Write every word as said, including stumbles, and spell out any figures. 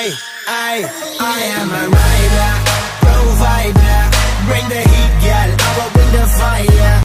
I, I, I am a rider, provider. Bring the heat, girl, I will bring the fire.